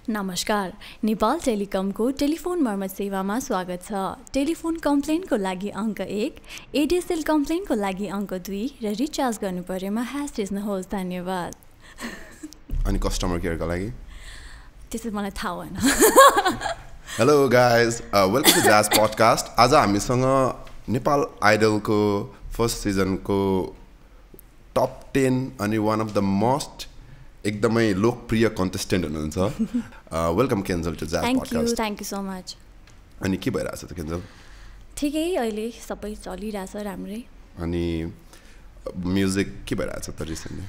नमस्कार नेपाल टेलिकमको टेलिफोन मर्मत सेवामा स्वागत छ। टेलिफोन कम्प्लेनको लागि अङ्क 1, एडिएसएल कम्प्लेनको लागि अङ्क 2 र रिचार्ज गर्नु परेमा # थिच्नुहोस्। धन्यवाद। अनि कस्टमर केयरको लागि त्यसै मलाई थाहा भएन। Hello guys, welcome to Jazz podcast. आज हामीसँग नेपाल आइडलको फर्स्ट सिजनको टप 10 अनि वान अफ द मोस्ट एकदमै लोकप्रिय कन्टेस्टेन्ट हुनुहुन्छ। Welcome Kenjal to Jazz podcast. Thank you so much. अनि के भइरहेछ त केन्जल? ठिकै, अहिले सबै चलिरहेछ राम्रै। अनि म्युजिक के भइरहेछ त रिसेन्टली?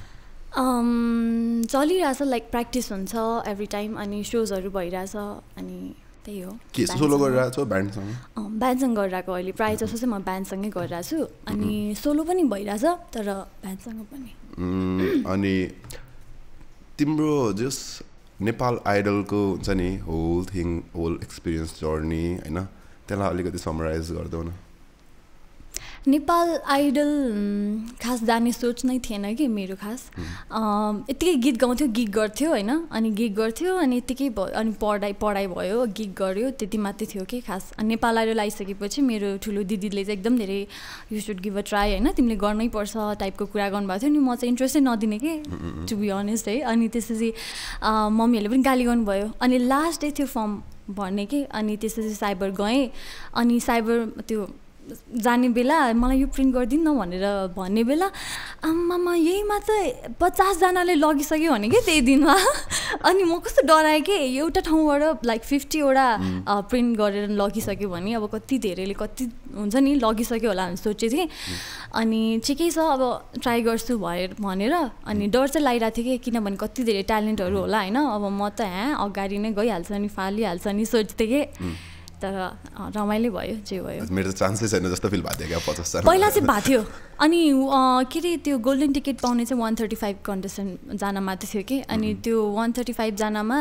चलिरहेछ, लाइक प्र्याक्टिस हुन्छ एभ्री टाइम अनि सोजहरू भइरहेछ अनि त्यही हो। के सोलो गरिरहेको छौ ब्यान्डसँग? ब्यान्डसँग गरिरहेको अहिले प्रायः जस्तो चाहिँ म ब्यान्डसँगै गरिरहेको छु अनि सोलो पनि भइरहेछ तर ब्यान्डसँग पनि। अनि तिम्रो जस नेपाल आइडलको हुन्छ नि होल एक्सपिरियन्स जर्नी होइन, त्यसलाई अलिकति समराइज गरिदेऊ न। नेपाल आइडल खास जाने सोच नै थिएन कि मेरो खास। यत्तिकै गीत गाउँथ्यो, गिग गर्थ्यो होइन, अनि गिग गर्थ्यो अनि यत्तिकै अनि पढाइ भयो, गिग गऱ्यो, त्यति मात्रै थियो कि खास। अनि नेपाल आइडल आइसकेपछि मेरो ठुलो दिदीले चाहिँ एकदम धेरै you should give a try होइन, तिमीले गर्नै पर्छ टाइपको कुरा गर्नुभएको थियो नि। म चाहिँ इन्ट्रेस्टै नदिने कि टु बी अनेस्ट है। अनि त्यसपछि मम्मीहरूले पनि गाली गर्नुभयो। अनि लास्ट डे थियो फर्म भर्ने कि, अनि त्यसपछि साइबर गएँ अनि साइबर त्यो जाने बेला मलाई यो प्रिन्ट गरिदिनु न भनेर भन्ने बेला आमामा यहीमा त 50 जनाले लगिसक्यो भने कि त्यही दिनमा। अनि म कस्तो डराएँ कि एउटा ठाउँबाट लाइक 50 वटा प्रिन्ट गरेर लगिसक्यो भने अब कति धेरैले कति हुन्छ नि लगिसक्यो होला भने सोचेको थिएँ। अनि ठिकै छ अब ट्राई गर्छु भनेर अनि डर चाहिँ लागिरहेको थियो कि किनभने कति धेरै ट्यालेन्टहरू होला होइन, अब म त अगाडि नै गइहाल्छ नि फालिहाल्छ नि सोच्थेँ कि, तर रमाइलो भयो जे भयो। मेरो त चान्सै छैन जस्तो फिल भएको थियो क्या 50 जना पहिला चाहिँ भएको थियो। अनि के अरे त्यो गोल्डन टिकट पाउने चाहिँ 135 कन्टेस्टेन्ट जना मात्रै थियो कि, अनि त्यो 135 जनामा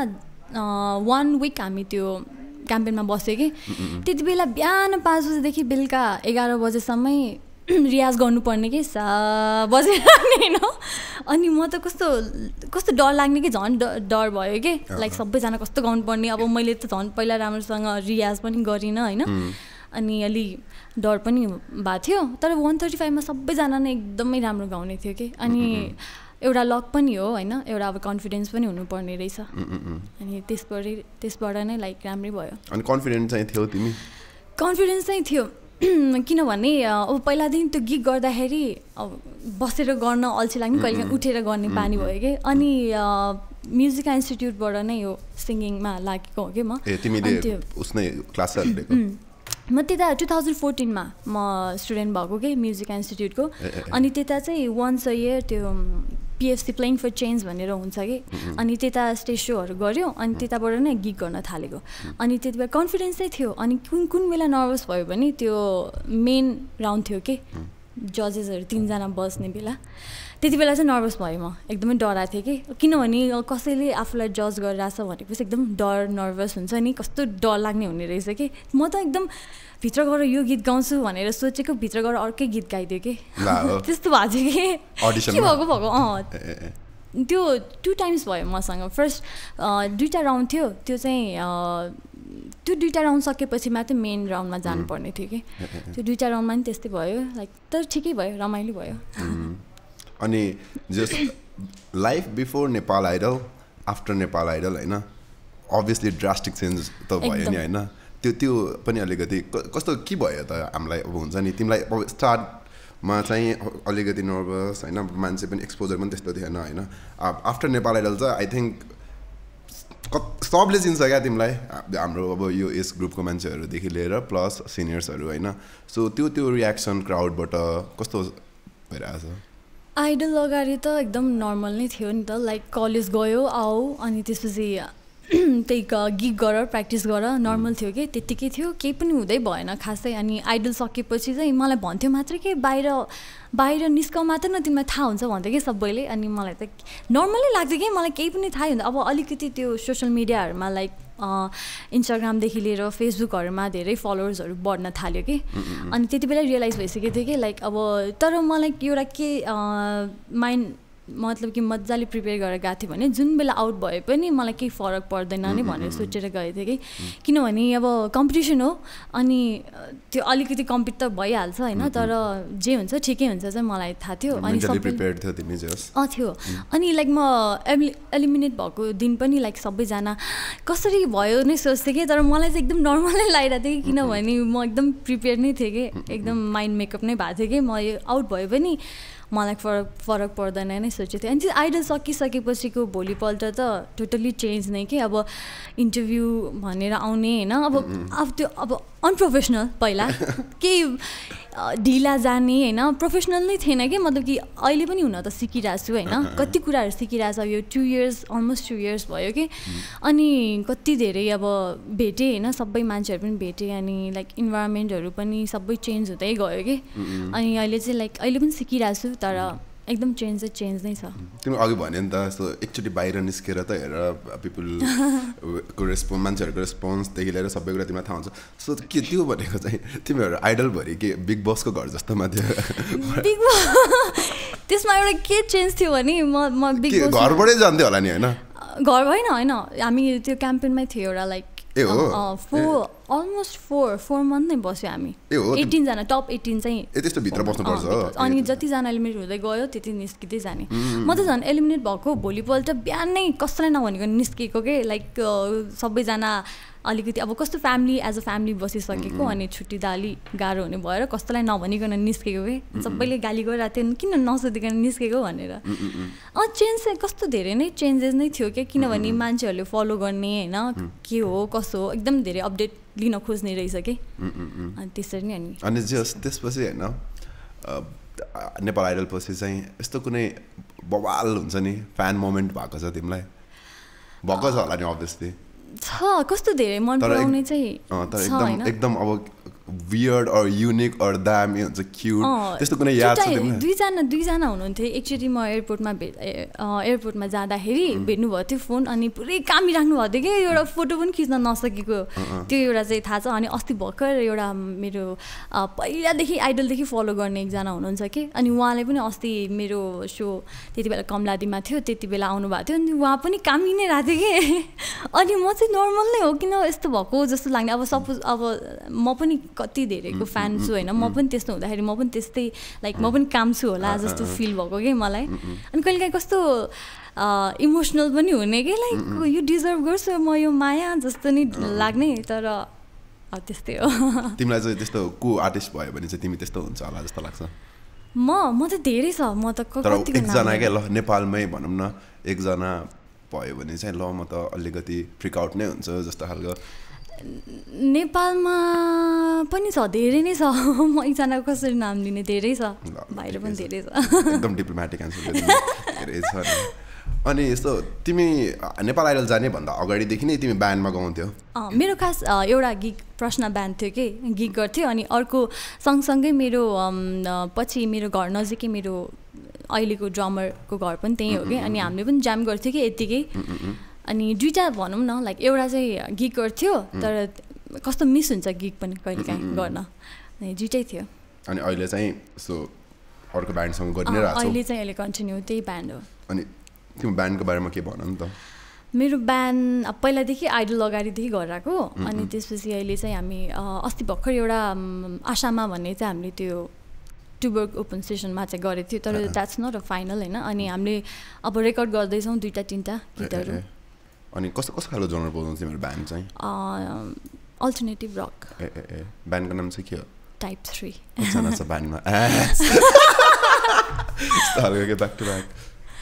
1 विक हामी त्यो क्याम्पेनमा बस्यो कि। त्यति बेला बिहान 5 बजेदेखि बेलुका 11 बजेसम्मै रियाज गर्नुपर्ने कि बजेर होइन। अनि म त कस्तो डर लाग्ने कि झन् डर भयो कि, लाइक सबैजना कस्तो गाउनुपर्ने। अब मैले त झन् पहिला राम्रोसँग रियाज पनि गरिनँ होइन, अनि अलि डर पनि भएको थियो। तर 135 मा सबैजना नै एकदमै राम्रो गाउने थियो कि, अनि एउटा लक पनि हो होइन, एउटा अब कन्फिडेन्स पनि हुनुपर्ने रहेछ। अनि त्यसबाट नै लाइक राम्रै भयो। अनि कन्फिडेन्स चाहिँ थियो तिमी? कन्फिडेन्स चाहिँ थियो किनभने अब पहिलादेखि त्यो गिग गर्दाखेरि अब बसेर गर्न अल्छी लाग्ने, कहिले उठेर गर्ने बानी भयो कि। अनि म्युजिक इन्स्टिट्युटबाट नै यो सिङ्गिङमा लागेको हो कि म। म त्यता 2014 मा म स्टुडेन्ट भएको कि म्युजिक इन्स्टिट्युटको। अनि त्यता चाहिँ वन्स अ इयर त्यो पिएफसी प्लेइङ फर चेन्ज भनेर हुन्छ कि, अनि त्यता स्टेज सोहरू गऱ्यो अनि त्यताबाट नै गिग गर्न थालेको। अनि त्यति बेला कन्फिडेन्स चाहिँ थियो। अनि कुन बेला नर्भस भयो भने त्यो मेन राउन्ड थियो कि, जजेसहरू 3 जना बस्ने बेला, त्यति बेला चाहिँ नर्भस भयो। म एकदमै डराएको थिएँ कि, किनभने कसैले आफूलाई जज गरिरहेछ भनेपछि एकदम डर नर्भस हुन्छ नि, कस्तो डर लाग्ने हुने रहेछ कि। म त एकदम भित्र गएर यो गीत गाउँछु भनेर सोचेको, भित्र गएर अर्कै गीत गाइदियो कि। त्यस्तो भएको थियो कि के भएको त्यो 2 टाइम्स भयो मसँग। फर्स्ट 2टा राउन्ड थियो, त्यो चाहिँ त्यो 2टा राउन्ड सकेपछि मात्रै मेन राउन्डमा जानुपर्ने थियो कि। त्यो 2टा राउन्डमा पनि त्यस्तै भयो लाइक, तर ठिकै भयो, रमाइलो भयो। अनि just life before Nepal Idol after Nepal Idol होइन, अभियसली ड्रास्टिक चेन्ज त भयो नि होइन, त्यो पनि अलिकति कस्तो के भयो त हामीलाई? अब हुन्छ नि तिमीलाई अब स्टार्टमा चाहिँ अलिकति नर्भस होइन, मान्छे पनि एक्सपोजर पनि त्यस्तो थिएन होइन। आफ्टर नेपाल आइडल चाहिँ आई थिङ्क सबले चिन्छ क्या तिमीलाई, हाम्रो अब यो एज ग्रुपको मान्छेहरूदेखि लिएर प्लस सिनियर्सहरू होइन। सो त्यो रियाक्सन क्राउडबाट कस्तो भइरहेछ? आइडल अगाडि त एकदम नर्मल नै थियो नि त, लाइक कलेज गयो आऊ अनि त्यसपछि त्यही गिग गर प्र्याक्टिस गर नर्मल थियो कि, त्यत्तिकै थियो, केही पनि हुँदै भएन खासै। अनि आइडल सकेपछि चाहिँ मलाई भन्थ्यो मात्रै कि बाहिर निस्काउ मात्र न, तिमीलाई थाहा हुन्छ भन्थ्यो कि सबैले। अनि मलाई त नर्मलै लाग्थ्यो कि, मलाई केही पनि थाहै हुँदैन। अब अलिकति त्यो सोसियल मिडियाहरूमा लाइक इन्स्टाग्रामदेखि लिएर फेसबुकहरूमा धेरै फलोवर्सहरू बढ्न थाल्यो कि। अनि त्यति बेला रियलाइज भइसकेको थियो कि लाइक अब, तर मलाई एउटा के मतलब कि मजाले प्रिपेयर गरेर गएको थिएँ भने जुन बेला आउट भए पनि मलाई केही फरक पर्दैन नै भनेर सोचेर गएको थिएँ कि किनभने अब कम्पिटिसन हो अनि त्यो अलिकति कम्पिट त भइहाल्छ होइन तर जे हुन्छ ठिकै हुन्छ चाहिँ मलाई थाहा थियो अनि थियो अनि लाइक म एलिमिनेट भएको दिन पनि लाइक सबैजना कसरी भयो नै सोच्थेँ कि तर मलाई चाहिँ एकदम नर्मलै लागिरहेको थियो कि किनभने म एकदम प्रिपेयर नै थिएँ कि एकदम माइन्ड मेकअप नै भएको थियो कि म आउट भयो पनि मलाई फरक पर्दैन नै सोचेको थिएँ अनि त्यो आइडल सकिसकेपछिको भोलिपल्ट त टोटल्ली चेन्ज नै कि अब इन्टरभ्यू भनेर आउने होइन अब त्यो अब अनप्रोफेसनल पहिला केही ढिला जाने होइन प्रोफेसनल नै थिएन कि मतलब कि अहिले पनि हुन त सिकिरहेको छु होइन कति कुराहरू सिकिरहेको छ यो 2 इयर्स अलमोस्ट 2 इयर्स भयो कि अनि कति धेरै अब भेटेँ होइन सबै मान्छेहरू पनि भेटेँ अनि लाइक इन्भाइरोमेन्टहरू पनि सबै चेन्ज हुँदै गयो कि अनि अहिले चाहिँ लाइक अहिले पनि सिकिरहेको छु तर एकदम चेन्ज नै छ तिमी अघि भन्यो नि त यस्तो एकचोटि बाहिर निस्केर त हेर पिपुलको रेस्पोन्स मान्छेहरूको रेस्पोन्सदेखि लिएर सबै कुरा तिमीलाई थाहा हुन्छ सो के त्यो भनेको चाहिँ तिमीहरू आइडलभरि के बिग बसको घर जस्तोमा थियो बिग बस त्यसमा एउटा के चेन्ज थियो भने म बिग बस घरबाटै जान्थ्यो होला नि होइन घर होइन हामी त्यो क्याम्पेनमै थियो एउटा लाइक अलमोस्ट 4 मन्थ नै बस्यो हामी 18 जना टप 18 चाहिँ त्यस्तो भित्र बस्नुपर्छ अनि जतिजना एलिमिनेट हुँदै गयो त्यति निस्किँदै जाने म त झन् एलिमिनेट भएको भोलिपल्ट बिहानै कसैलाई नभनेको निस्केको के लाइक सबैजना अलिकति अब कस्तो फ्यामिली एज अ फ्यामिली बसिसकेको अनि छुट्टिँदा अलिक गाह्रो हुने भएर कसैलाई नभनिकन निस्केको के सबैले गाली गरिरहेको थियो किन नसोधिकन निस्केको भनेर चेन्ज चाहिँ कस्तो धेरै नै चेन्जेस नै थियो क्या किनभने मान्छेहरूले फलो गर्ने होइन के हो कसो हो एकदम धेरै अपडेट लिन खोज्ने रहेछ कि अनि त्यसरी नै अनि त्यसपछि होइन नेपाल आइडल पछि चाहिँ यस्तो कुनै बवाल हुन्छ नि फ्यान मोमेन्ट भएको छ तिमीलाई भएको छ होला नि अभियसली छ कस्तो धेरै मन पराउने चाहिँ एकदम अब वियर्ड अर युनिक अर दामी हुन्छ क्युट त्यस्तो कुनै याद छ तिमीलाई दुईजना हुनुहुन्थ्यो एकचोटि म एयरपोर्टमा जाँदाखेरि भेट्नुभएको थियो फोन अनि पुरै कामिराख्नु भएको थियो कि एउटा फोटो पनि खिच्न नसकेको त्यो एउटा चाहिँ थाहा छ अनि अस्ति भर्खर एउटा मेरो पहिलादेखि आइडलदेखि फलो गर्ने एकजना हुनुहुन्छ कि अनि उहाँले पनि अस्ति मेरो सो त्यति बेला कमलादीमा थियो त्यति बेला आउनुभएको थियो अनि उहाँ पनि कामी नै रहेको थियो कि अनि म चाहिँ नर्मल नै हो किन यस्तो भएको जस्तो लाग्ने अब सपोज अब म पनि कति धेरैको फ्यान छु होइन म पनि त्यस्तो हुँदाखेरि म पनि त्यस्तै लाइक म पनि काम छु होला जस्तो फिल भएको कि मलाई अनि कहिलेकाहीँ कस्तो इमोसनल पनि हुने कि लाइक यो डिजर्भ गर्छु म यो माया जस्तो नि लाग्ने तर त्यस्तै हो तिमीलाई चाहिँ त्यस्तो को आर्टिस्ट भयो भने चाहिँ तिमी त्यस्तो हुन्छ होला जस्तो लाग्छ म त धेरै छ म त एकजना क्या ल नेपालमै भनौँ न एकजना भयो भने चाहिँ ल म त अलिकति फ्रिक आउट नै हुन्छ जस्तो खालको नेपालमा पनि छ धेरै नै छ म एकजनाको कसरी नाम लिने धेरै छ बाहिर पनि धेरै छ एकदम डिप्लोमेटिक आन्सर धेरै छ अनि यस्तो तिमी नेपाल आइडल जाने भन्दा अगाडिदेखि नै तिमी ब्यान्डमा गाउँथ्यौ मेरो खास एउटा गिग प्रश्न ब्यान्ड थियो कि गिग गर्थ्यो अनि अर्को सँगसँगै मेरो पछि मेरो घर नजिकै मेरो अहिलेको ड्रमरको घर पनि त्यही हो कि अनि हामीले पनि जाम गर्थ्यो कि यत्तिकै अनि दुईवटा भनौँ न लाइक एउटा चाहिँ गिग गर्थ्यो तर कस्तो मिस हुन्छ गिग पनि कहिलेकाहीँ गर्न दुइटै थियो अनि अहिले चाहिँ सो अर्को ब्यान्डसँग गरिरहेको छ अहिले चाहिँ अहिले कन्टिन्यू त्यही ब्यान्ड हो अनि तिम्रो ब्यान्डको बारेमा के भन नि त मेरो ब्यान्ड पहिलादेखि आइडल अगाडिदेखि गरिरहेको अनि त्यसपछि अहिले चाहिँ हामी अस्ति भर्खर एउटा आशामा भन्ने चाहिँ हामीले त्यो ट्युबर ओपन सेसनमा चाहिँ गरेको थियो तर द्याट्स नट अ फाइनल होइन अनि हामीले अब रेकर्ड गर्दैछौँ 2-3 गीतहरू अनि कस्तो कस्तो खालको जनर बोल्नुहुन्छ तिम्रो ब्यान्ड चाहिँ अल्टरनेटिभ रक ब्यान्डको नाम चाहिँ के हो टाइप 3 एकजना छ ब्यान्डमा ब्याक टु ब्याक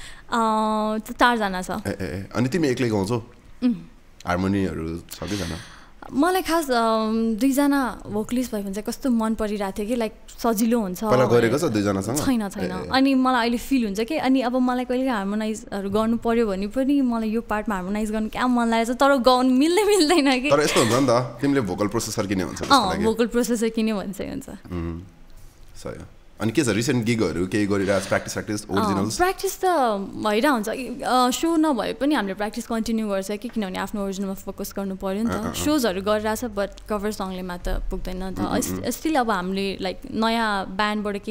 4 जना छ अनि तिमी एक्लै गाउँछौ हार्मोनीहरू छ कि छैन मलाई खास 2 जना भोकलिस्ट भयो भने चाहिँ कस्तो मन परिरहेको थियो कि लाइक सजिलो हुन्छ पहिला गरेको छ 2 जनासँग छैन अनि मलाई अहिले फिल हुन्छ कि अनि अब मलाई कहिले हार्मोनाइजहरू गर्नु पर्यो भने पनि मलाई यो पार्टमा हार्मोनाइज गर्नु क्या मन लागेको छ तर गाउनु मिल्दैन कि तर यस्तो हुन्छ नि त तिमीले भोकल प्रोसेसर किने हुन्छ भोकल प्रोसेसर किन्यो भने चाहिँ हुन्छ सही अनि के छ रिसेन्ट गिगहरू केही गरिरहेको प्र्याक्टिस ओरिजिनल्स प्र्याक्टिस त भइरहेको हुन्छ सो नभए पनि हामीले प्र्याक्टिस कन्टिन्यू गर्छ कि किनभने आफ्नो ओरिजिनलमा फोकस गर्नु पऱ्यो नि त सोजहरू गरिरहेछ बट कभर सङले मात्र पुग्दैन नि त स्टिल अब हामीले लाइक नयाँ ब्यान्डबाट केही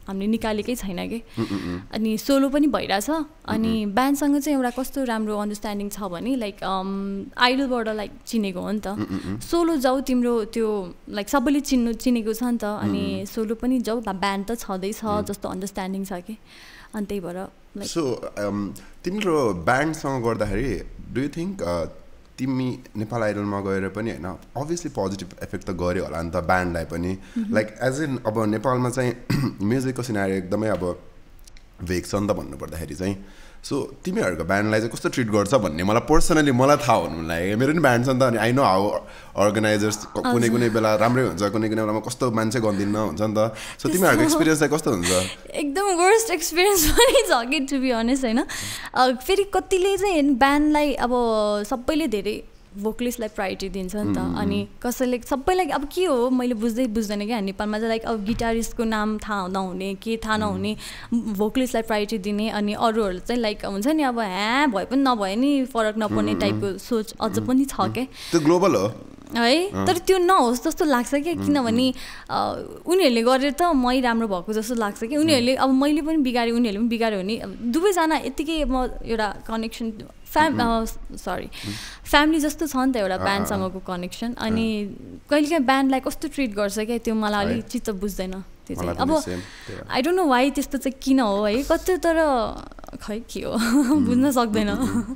हामीले निकालेकै छैन कि अनि सोलो पनि भइरहेछ अनि ब्यान्डसँग चाहिँ एउटा कस्तो राम्रो अन्डरस्ट्यान्डिङ छ भने लाइक आइडलबाट लाइक चिनेको हो नि त सोलो जाऊ तिम्रो त्यो लाइक सबैले चिनेको छ नि त अनि सोलो पनि जाऊ ब्यान्ड त छँदैछ जस्तो अन्डरस्ट्यान्डिङ छ कि अनि त्यही भएर सो तिम्रो ब्यान्डसँग गर्दाखेरि डु यु थिङ्क तिमी नेपाल आइडलमा गएर पनि होइन अभियसली पोजिटिभ इफेक्ट त गऱ्यो होला नि त ब्यान्डलाई पनि लाइक एज इन अब नेपालमा चाहिँ म्युजिकको सिनारी एकदमै अब भेक छ नि त भन्नुपर्दाखेरि चाहिँ सो तिमीहरूको ब्यान्डलाई चाहिँ कस्तो ट्रिट गर्छ भन्ने मलाई पर्सनली मलाई थाहा हुनु लाग्यो मेरो पनि ब्यान्ड छ नि त अनि आई नो हाउ अर्गनाइजर्स कुनै कुनै बेला राम्रै हुन्छ कुनै कुनै बेलामा कस्तो मान्छे गन्दिन्न हुन्छ नि त सो तिमीहरूको एक्सपिरियन्स चाहिँ कस्तो हुन्छ एकदम वर्स्ट एक्सपिरियन्स पनि छ कि टु बी अनेस्ट होइन फेरि कतिले चाहिँ ब्यान्डलाई अब सबैले धेरै भोकलिस्टलाई प्रायोरिटी दिन्छ नि त अनि कसैले सबैलाई अब के हो मैले बुझ्दैन क्या नेपालमा चाहिँ लाइक अब गिटारिस्टको नाम थाहा नहुने के थाहा नहुने भोकलिस्टलाई प्रायोरिटी दिने अनि अरूहरू चाहिँ लाइक हुन्छ नि अब भए पनि नभए नि फरक नपर्ने टाइपको सोच अझ पनि छ क्या त्यो ग्लोबल हो है तर त्यो नहोस् जस्तो लाग्छ क्या किनभने उनीहरूले गरेर त मै राम्रो भएको जस्तो लाग्छ कि उनीहरूले अब मैले पनि बिगारेँ उनीहरूले पनि बिगाऱ्यो भने दुवैजना यत्तिकै म एउटा कनेक्सन फ्यामिली जस्तो छ नि त एउटा ब्यान्डसँगको कनेक्सन अनि कहिलेकाहीँ ब्यान्डलाई कस्तो ट्रिट गर्छ क्या त्यो मलाई अलिक चित्त बुझ्दैन त्यो चाहिँ अब आई डोन्ट नो वाइ त्यस्तो चाहिँ किन हो है कति तर खै के हो बुझ्न सक्दैन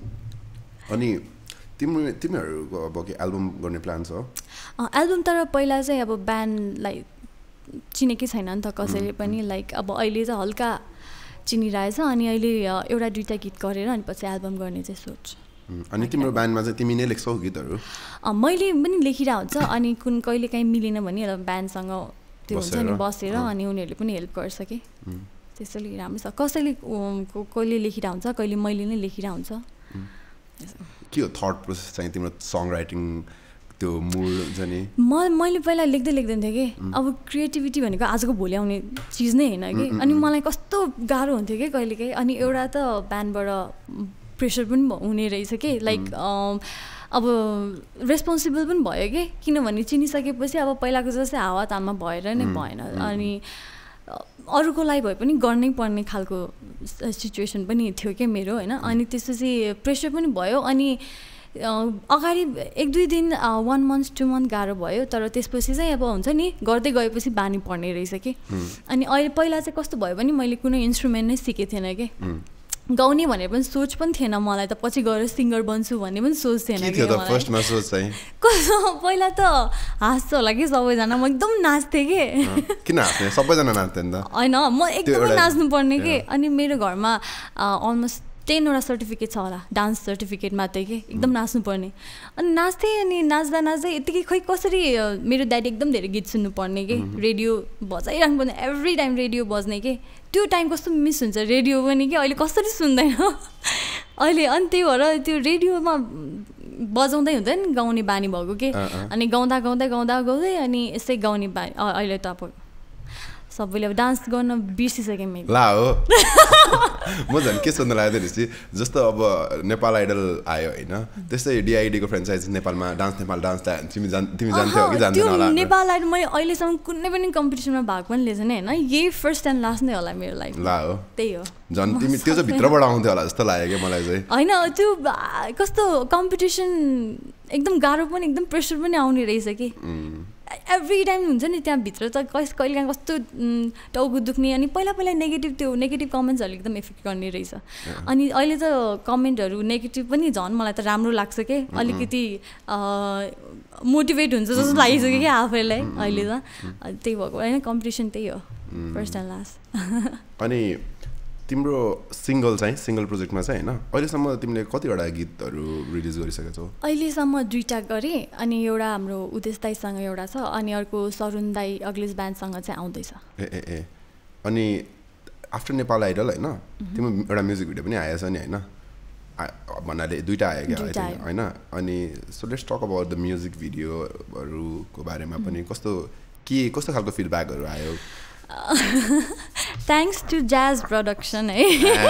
अनि तिमीहरूको अब के एल्बम गर्ने प्लान छ एल्बम तर पहिला चाहिँ अब ब्यान्डलाई चिनेकै छैन नि त कसैले पनि लाइक अब अहिले चाहिँ हल्का चिनिरहेछ अनि अहिले एउटा दुईवटा गीत गरेर अनि पछि एल्बम गर्ने चाहिँ सोच अनि तिम्रो ब्यान्डमा चाहिँ तिमी नै लेख्छौ गीतहरू मैले पनि लेखिरहेको हुन्छ अनि कुन कहिले काहीँ मिलेन भने ब्यान्डसँग त्यो हुन्छ नि बसेर अनि उनीहरूले पनि हेल्प गर्छ कि त्यसैले राम्रो छ कसैले कहिले लेखिरहेको हुन्छ कहिले मैले नै लेखिरहेको हुन्छ के हो थट प्रोसेस चाहिँ तिम्रो सङ राइटिङ त्यो मुड हुन्छ नि मैले पहिला लेख्दै थिएँ कि अब क्रिएटिभिटी भनेको आजको भोलि आउने चिज नै होइन कि अनि मलाई कस्तो गाह्रो हुन्थ्यो कि कहिलेकाहीँ अनि एउटा त ब्यान्डबाट प्रेसर पनि हुने रहेछ कि लाइक अब रेस्पोन्सिबल पनि भयो कि किनभने चिनिसकेपछि अब पहिलाको जस्तै हावातालमा भएर नै भएन अनि अरूको लागि भए पनि गर्नै पर्ने खालको सिचुएसन पनि थियो क्या मेरो होइन अनि त्यसपछि प्रेसर पनि भयो अनि अगाडि 1-2 दिन 1 month 2 month गाह्रो भयो तर त्यसपछि चाहिँ अब हुन्छ नि गर्दै गएपछि बानी पर्ने रहेछ कि अनि अहिले पहिला चाहिँ कस्तो भयो भने मैले कुनै इन्स्ट्रुमेन्ट नै सिकेको थिएन कि गाउने भनेर पनि सोच पनि थिएन मलाई त पछि गएर सिङ्गर बन्छु भन्ने पनि सोच थिएन कस्तो पहिला त हाँस्छ होला कि सबैजना म एकदम नाच्थेँ कि किन हाँस्ने सबैजना नाच्थेँ नि त होइन म एकदमै नाच्नुपर्ने कि अनि मेरो घरमा अलमोस्ट 10वटा सर्टिफिकेट छ होला डान्स सर्टिफिकेट मात्रै कि एकदम नाच्नुपर्ने अनि नाच्थेँ अनि नाच्दा यत्तिकै खै कसरी मेरो ड्याडी एकदम धेरै गीत सुन्नुपर्ने कि रेडियो बजाइरहनु पर्ने एभ्री टाइम रेडियो बज्ने कि त्यो टाइम कस्तो मिस हुन्छ रेडियो पनि कि अहिले कसरी सुन्दैन अहिले अनि त्यही भएर त्यो रेडियोमा बजाउँदै हुँदैन गाउने बानी भएको कि अनि गाउँदै अनि यसै गाउने बानी अहिले त अब सबैले अब डान्स गर्न बिर्सिसकेँ मैले ला हो म झन् के सोध्न लागेको थिएँ जस्तो अब नेपाल आइडल आयो होइन त्यस्तै डिआइडीको फ्रेन्चाइज नेपालमा नेपाल डान्स तिमी जान्थ्यौ कि जान्दैन होला नेपाल आइडल मैले अहिलेसम्म कुनै पनि कम्पिटिसनमा भाग पनि लिएको छैन होइन यही फर्स्ट एन्ड लास्ट नै होला मेरो लागि ला हो त्यही हो झन् तिमी त्यो चाहिँ भित्रबाट आउँथ्यो होला जस्तो लाग्यो कि मलाई चाहिँ होइन त्यो कस्तो कम्पिटिसन एकदम गाह्रो पनि एकदम प्रेसर पनि आउने रहेछ कि एभ्री टाइम हुन्छ नि त्यहाँभित्र त कहिलेकाहीँ कस्तो टाउको दुख्ने अनि पहिला नेगेटिभ कमेन्ट्सहरूले एकदम इफेक्ट गर्ने रहेछ अनि अहिले त कमेन्टहरू नेगेटिभ पनि झन् मलाई त राम्रो लाग्छ कि अलिकति मोटिभेट हुन्छ जस्तो लागिसक्यो कि आफैलाई अहिले त त्यही भएको होइन कम्पिटिसन त्यही हो फर्स्ट एन्ड लास्ट अनि तिम्रो सिङ्गल प्रोजेक्टमा चाहिँ होइन अहिलेसम्म तिमीले कतिवटा गीतहरू रिलिज गरिसकेको छौ अहिलेसम्म 2टा गरेँ अनि एउटा हाम्रो उदेश दाईसँग एउटा छ अनि अर्को सरुण दाई अग्लिस ब्यान्डसँग चाहिँ आउँदैछ ए अनि आफ्टर नेपाल आइडल होइन तिम्रो एउटा म्युजिक भिडियो पनि आएछ नि होइन भन्नाले 2टा आयो क्या होइन अनि so let's talk about the music भिडियोहरूको बारेमा पनि कस्तो खालको फिडब्याकहरू आयो थ्याङ्क्स टु ज्याज प्रोडक्सन है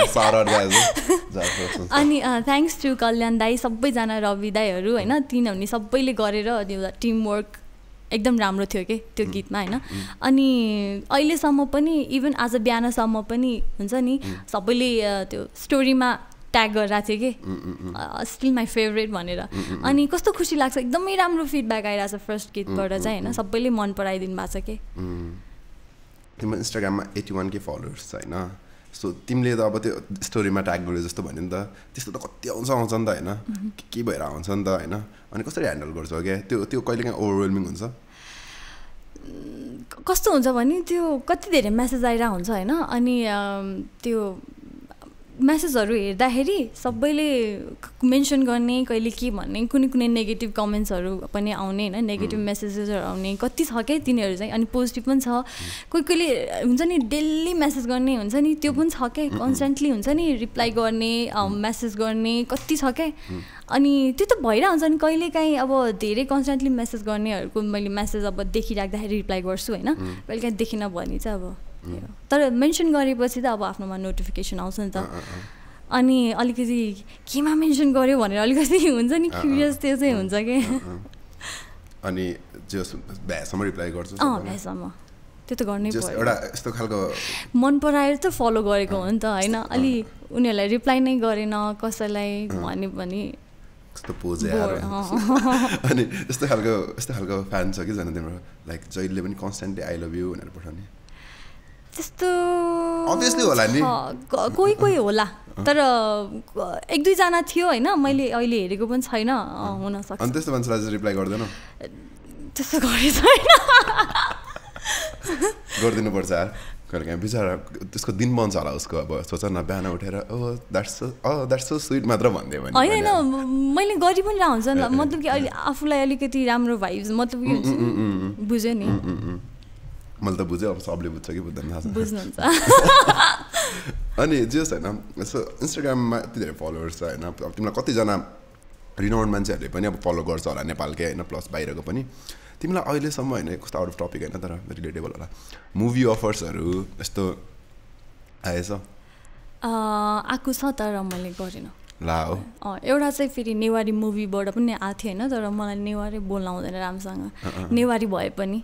अनि थ्याङ्क्स टु कल्याण दाई सबैजना रवि दाईहरू होइन तिनीहरूले सबैले गरेर एउटा टिमवर्क एकदम राम्रो थियो के त्यो गीतमा हैन अनि अहिलेसम्म पनि इभन आज बिहानसम्म पनि हुन्छ नि सबैले त्यो स्टोरीमा ट्याग गरिरहेको थियो कि स्टिल माई फेभरेट भनेर अनि कस्तो खुसी लाग्छ एकदमै राम्रो फिडब्याक आइरहेको छ फर्स्ट गीतबाट चाहिँ हैन सबैले मन पराइदिनु भएको छ के तिम्रो इन्स्टाग्राममा 81 के फलोवर्स छ हैन सो तिमीले त अब त्यो स्टोरीमा ट्याग गर्यो जस्तो भन्यो नि त त्यस्तो त कति आउँछ नि त हैन के भएर आउँछ नि त हैन अनि कसरी ह्यान्डल गर्छौ के त्यो कहिलेकाहीँ ओभरवेल्मिङ हुन्छ कस्तो हुन्छ भने त्यो कति धेरै मेसेज आइरहेको हुन्छ हैन अनि त्यो मेसेजहरू हेर्दाखेरि सबैले मेन्सन गर्ने कहिले के भन्ने कुनै नेगेटिभ कमेन्ट्सहरू पनि आउने हैन नेगेटिभ मेसेजेसहरू आउने कति छ के तिनीहरू चाहिँ अनि पोजिटिभ पनि छ कोहीले हुन्छ नि डेली मेसेज गर्ने हुन्छ नि त्यो पनि छ के कन्स्टेन्टली हुन्छ नि रिप्लाई गर्ने मेसेज गर्ने कति छ के अनि त्यो त भइरहेको हुन्छ नि कहिलेकाहीँ अब धेरै कन्स्टेन्टली मेसेज गर्नेहरूको मैले मेसेज अब देखिराख्दाखेरि रिप्लाई गर्छु हैन कहिलेकाहीँ देखिन भने चाहिँ अब तर मेन्सन गरेपछि त अब आफ्नोमा नोटिफिकेसन आउँछ नि त अनि अलिकति केमा मेन्सन गर्यो भनेर अलिकति हुन्छ नि क्युरियस त्यो चाहिँ हुन्छ के अनि जस भ्यासम्म रिप्लाई गर्छु भ्यासम्म त्यो त गर्नै पर्यो एउटा यस्तो खालको मन पराएर त फलो गरेको हो नि त हैन अलि उनीहरूलाई रिप्लाई नै गरेन कसैलाई भन्यो भने कस्तो पोज यार अनि यस्तो खालको फ्यान छ कि जान तिम्रो लाइक जहिले पनि कन्स्टेन्टली आई लभ यु भनेर पठाउने त्यस्तो अभियसली होला नि कोही होला तर एक दुई जना थियो हैन मैले अहिले हेरेको पनि छैन हुन सक्छ अनि त्यस्तो मान्छेलाई चाहिँ रिप्लाई गर्दैन त्यस्तो गरे छैन गर्दिनु पर्छ यार कहिलेकाहीँ बिचरा त्यसको दिन बन्छ होला उसको अब सोच न बिहान उठेर द्याट्स सो स्विट मात्र भन्दै भने हैन मैले गरि पनि रह हुन्छ मतलब कि अहिले आफूलाई अलिकति राम्रो भाइब्स मतलब बुझ्यो नि मैले त बुझेँ अब सबले बुझ्छ कि बुझ्दैन थाहा छ बुझ्नुहुन्छ अनि जे होस् हैन यसो इन्स्टाग्राममा यति धेरै फलोवर्स छ हैन अब तिमीलाई कतिजना रिनाउन्ड मान्छेहरूले पनि अब फलो गर्छ होला नेपालकै हैन प्लस बाहिरको पनि तिमीलाई अहिलेसम्म हैन कस्तो आउट अफ टपिक हैन तर रिलेटेबल होला मुभी अफर्सहरू यस्तो आएछ आएको छ तर मैले गरिनँ ला हो एउटा चाहिँ फेरि नेवारी मुभीबाट पनि आएको थियो हैन तर मलाई नेवारी बोल्न आउँदैन राम्रोसँग नेवारी भए पनि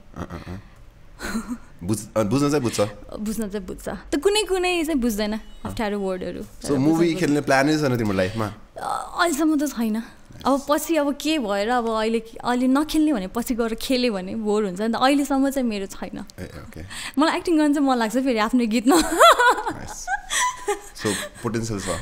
बुझ्न चाहिँ बुझ्छ त कुनै चाहिँ बुझ्दैन अप्ठ्यारो वर्डहरू सो मुभी खेल्ने प्लानै छैन तिम्रो लाइफमा अहिलेसम्म त छैन अब पछि अब के भएर अब अहिले नखेल्ने भने पछि गएर खेल्यो भने बोर हुन्छ नि त अहिलेसम्म चाहिँ मेरो छैन मलाई एक्टिङ गर्न चाहिँ मन लाग्छ फेरि आफ्नो गीतमा सो पोटेन्सियल छ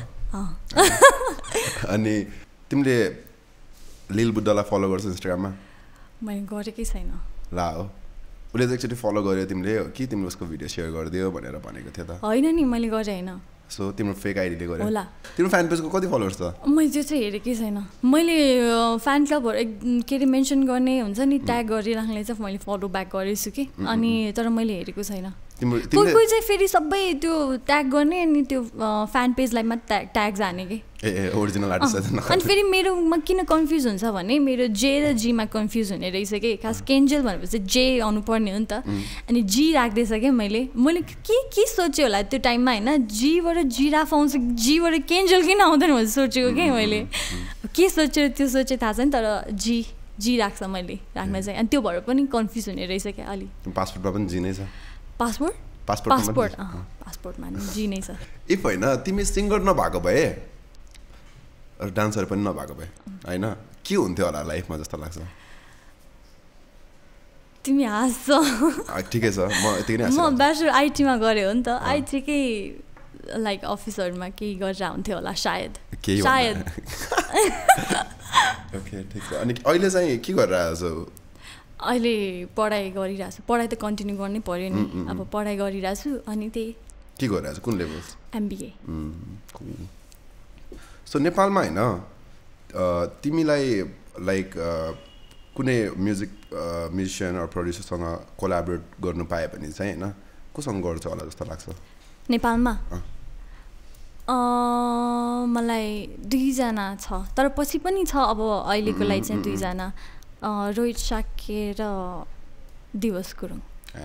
अनि तिमीले लिल बुद्धलाई फलो गर्छौ इन्स्टाग्राममा मैले गरेकै छैन ला हो उसले चाहिँ एकचोटि फलो गर्यो तिमीले कि तिमीले उसको भिडियो सेयर गरिदियो भनेर भनेको थियो त होइन नि मैले गरेँ होइन सो तिम्रो फेक आइडीले गर्यो होला तिम्रो फ्यान पेजको कति फलोवर्स छ मैले त्यो चाहिँ हेरेकै छैन मैले फ्यान क्लबहरू के अरे मेन्सन गर्ने हुन्छ नि ट्याग गरिराख्ने चाहिँ मैले फलो ब्याक गरेछु कि अनि तर मैले हेरेको छैन कोही चाहिँ फेरि सबै त्यो ट्याग गर्ने अनि त्यो फ्यान पेजलाई मात्र ट्याग जाने कि ओरिजिनल आर्टिस्ट अनि फेरि मेरोमा किन कन्फ्युज हुन्छ भने मेरो जे र जीमा कन्फ्युज हुने रहेछ कि खास केन्जेल भनेपछि जे आउनुपर्ने हो नि त अनि जी राख्दैछ क्या मैले के सोचेँ होला त्यो टाइममा होइन जीबाट जिराफ आउँछ जीबाट केन्जेल किन आउँदैन भनेर सोचेको कि मैले के सोचेँ त्यो सोचेँ थाहा छैन तर जी राख्छ मैले राख्न चाहिँ अनि त्यो भएर पनि कन्फ्युज हुने रहेछ क्या अलि पासपोर्टमा पनि जी नै छ पासपोर्टमा जी नै छ इफ होइन तिमी सिङ्गर नभएको भए डान्सर पनि नभएको भए होइन के हुन्थ्यो होला लाइफमा जस्तो लाग्छ तिमी हाँस्छौ ठिकै छ म यति नै म ब्याचलर आइटीमा गरेँ हो नि त आइटीकै लाइक अफिसहरूमा केही गरेर हुन्थ्यो होला सायद ओके ठिक छ अनि अहिले चाहिँ के गरिरहेको छौ अहिले पढाइ गरिरहेको छु पढाइ त कन्टिन्यू गर्नै पर्यो नि अब पढाइ गरिरहेको छु अनि त्यही के गरिरहेको छु कुन लेभल एमबिए सो नेपालमा होइन तिमीलाई लाइक कुनै म्युजिसियन अर प्रड्युसरसँग कोलाबोरेट गर्नु पायो भने चाहिँ होइन कोसँग गर्छ होला जस्तो लाग्छ नेपालमा मलाई 2 जना छ तर पछि पनि छ अब अहिलेको लागि चाहिँ 2 जना रोहित साके र दिवस गुरुङ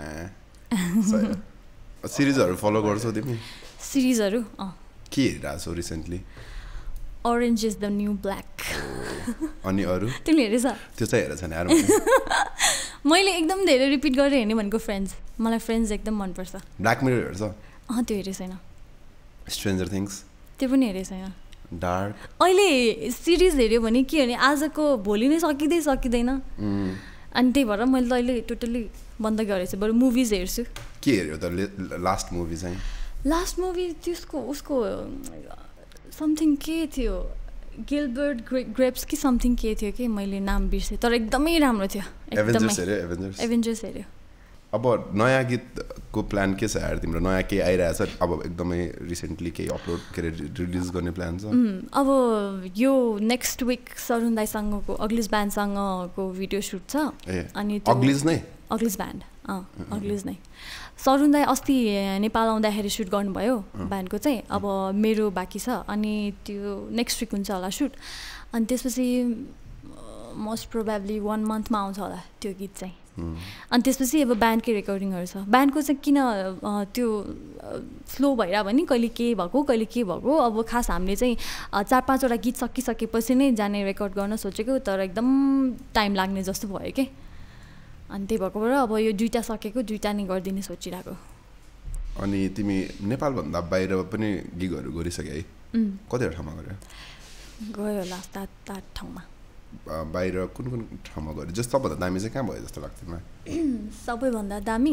सिरिजहरू फलो गर्छौ तिमी सिरिजहरू के हेरिरहेको छौ recently Orange is the new black अनि अरू तिमीले हेरेछ त्यो चाहिँ हेरेछ नि यार मैले एकदम धेरै रिपिट गरेर हेर्ने भनेको फ्रेन्ड्स मलाई फ्रेन्ड्स एकदम मनपर्छ ब्ल्याक मिरर हेर्छ त्यो हेरेको छैन स्ट्रेन्जर थिङ्स त्यो पनि हेरेको छैन डार्क अहिले सिरिज हेऱ्यो भने के भने आजको भोलि नै सकिँदैन अनि त्यही भएर मैले त अहिले टोटली बन्द गरेको छु बरु मुभिज हेर्छु के हेऱ्यो त लास्ट मुभी चाहिँ लास्ट मुभी त्यसको उसको समथिङ के थियो गिल्बर्ट ग्रेप्स कि समथिङ के थियो कि मैले नाम बिर्सेँ तर एकदमै राम्रो थियो एभेन्जर्स हेऱ्यो अब नयाँ गीतको प्लान के छ यार तिम्रो नयाँ केही आइरहेछ अब एकदमै रिसेन्टली केही अपलोड के अरे रिलिज गर्ने प्लान छ अब यो नेक्स्ट विक सरुण दाईसँगको अग्लिज ब्यान्डसँगको भिडियो सुट छ अनि अग्लिज ब्यान्ड अग्लिज नै सरुण दाई अस्ति नेपाल आउँदाखेरि सुट गर्नुभयो ब्यान्डको चाहिँ अब मेरो बाँकी छ अनि त्यो नेक्स्ट विक हुन्छ होला सुट अनि त्यसपछि मोस्ट प्रोबेबली 1 मन्थमा आउँछ होला त्यो गीत चाहिँ अनि त्यसपछि अब ब्यान्डकै रेकर्डिङहरू छ ब्यान्डको चाहिँ किन त्यो स्लो भइरह्यो भने कहिले के भएको अब खास हामीले चाहिँ 4-5 वटा गीत सकिसकेपछि नै जाने रेकर्ड गर्न सोचेको तर एकदम टाइम लाग्ने जस्तो भयो कि अनि त्यही भएकोबाट अब यो 2टा सकेको 2टा नै गरिदिने सोचिरहेको अनि तिमी नेपालभन्दा बाहिर पनि गिगहरू गरिसक्यो है कतिवटा ठाउँमा गयो होला 7-8 ठाउँमा बाहिर कुन ठाउँमा गऱ्यो जस्तो सबभन्दा दामी चाहिँ कहाँ भयो जस्तो लाग्छ मलाई सबैभन्दा दामी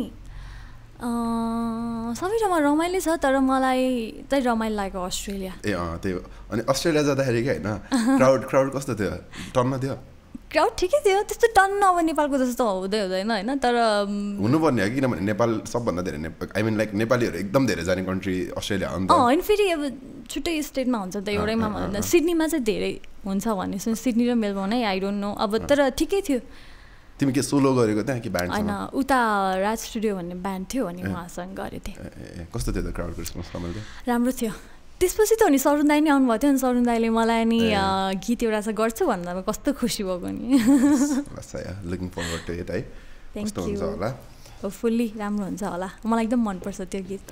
सबै ठाउँमा रमाइलो छ तर मलाई चाहिँ रमाइलो लाग्यो अस्ट्रेलिया त्यही अनि अस्ट्रेलिया जाँदाखेरि के होइन क्राउड कस्तो थियो टन्न थियो क्राउड ठिकै थियो त्यस्तो टन्न अब नेपालको जस्तो हुँदैन होइन तर हुनुपर्ने हो किनभने नेपाल सबभन्दा धेरै आई मिन लाइक नेपालीहरू एकदम धेरै जाने कन्ट्री अस्ट्रेलिया हो नि त होइन फेरि अब छुट्टै स्टेटमा हुन्छ त एउटैमा भन्दा सिडनीमा चाहिँ धेरै हुन्छ भने सिडनी र मेलबोर्न आई डोन्ट नो अब तर ठिकै थियो तिमी के सोलो गरेको त्यहाँ कि ब्यान्ड होइन उता राज स्टुडियो भन्ने ब्यान्ड थियो अनि उहाँसँग गरेको थिएँ कस्तो थियो त क्राउडको रेस्पोन्स राम्रो थियो त्यसपछि त नि सरुण दाई नै आउनुभएको थियो अनि सरुण दाईले मलाई नि गीत एउटा चाहिँ गर्छु भन्दा कस्तो खुसी भएको नि लुकिङ फरवर्ड टु इट है कस्तो हुन्छ होला फुल्ली राम्रो हुन्छ होला मलाई एकदम मनपर्छ त्यो गीत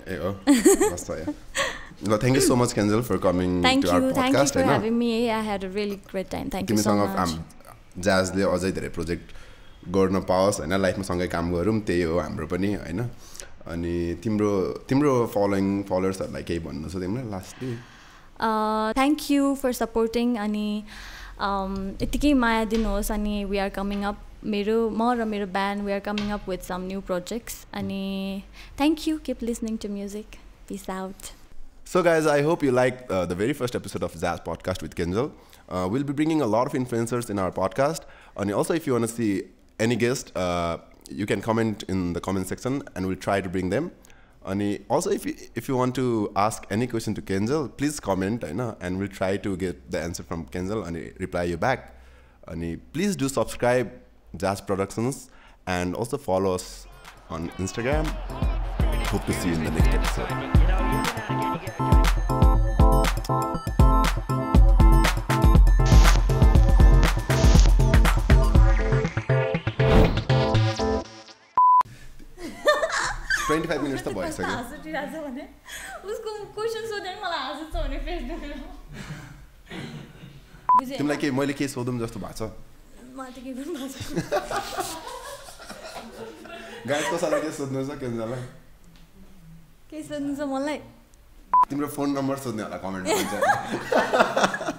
Well, thank you so much, Kengal, for coming to our podcast. Thank you for having me. I had a really great time. Thank you so much. Jazzले अझै धेरै प्रोजेक्ट गर्न पाओस् हैन लाइफमा सँगै काम गरौँ त्यही हो हाम्रो पनि हैन अनि तिम्रो फलोअर्सहरुलाई केही भन्नु छ तिमीलाई lastly thank you for supporting अनि यतिकै माया दिनुहोस् अनि वी आर कमिङ अप म र मेरो band we are coming up with some new projects अनि thank you keep listening to music peace out So guys, I hope you liked the very first episode of Jazz Podcast with Kengal. We'll be bringing a lot of influencers in our podcast. And also if you want to see any guest, you can comment in the comment section and we'll try to bring them. And also if you want to ask any question to Kengal, please comment and we'll try to get the answer from Kengal and reply you back. And please do subscribe Jazz Productions and also follow us on Instagram. Hope to see you in the next episode. 25 minutes त भइसक्यो उसको question सोधेर मलाई हाँस छ भने फेसबुकमा तिमीलाई के मैले के सोधौँ जस्तो भएको छ मलाई त के गर्नु भएको छ गाइस कसैलाई के सोध्नु छ केन्जललाई के सोध्नु छ मलाई तिम्रो फोन नम्बर सोध्ने होला कमेन्टमा